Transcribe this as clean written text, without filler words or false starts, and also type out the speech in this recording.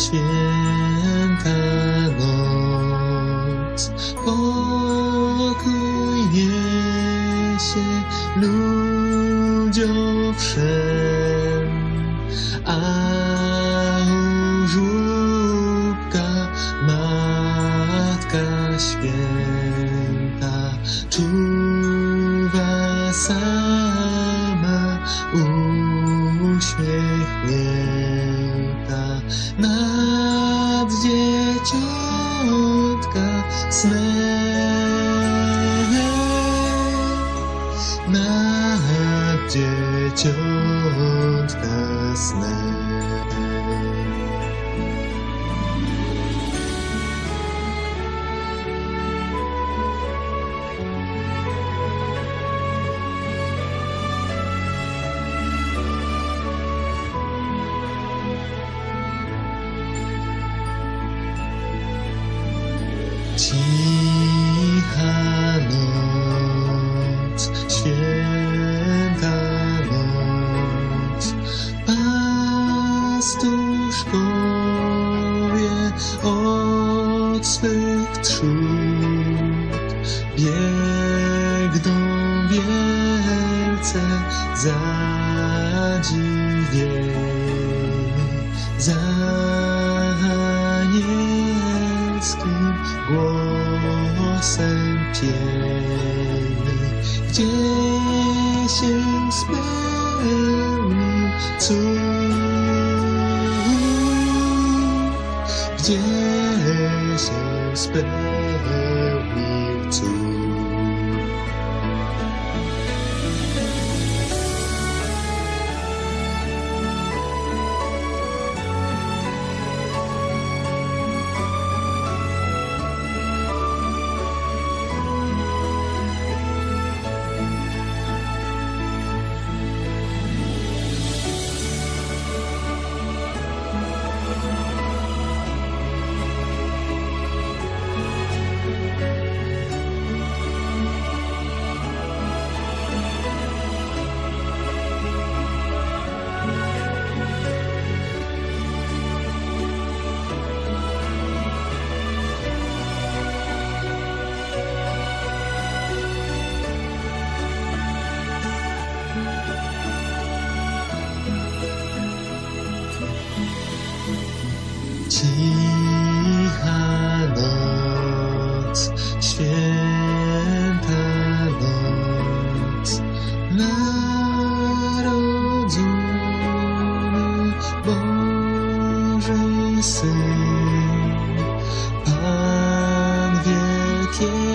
święta noc, pokój niesie ludziom wszem, a u żłóbka Matka Święta czuwa sama uśmiechnięta nad dzieciątka snem, nad dzieciątka snem. Cicha noc, święta noc, pastuszkowie od swych trzód biegną wielce zadziwieni, za anielskim głosem pieni, gdzie się spełnił cud, gdzie się spełnił cud. Cicha noc, święta noc, narodzony Boży Syn, Pan wielkiego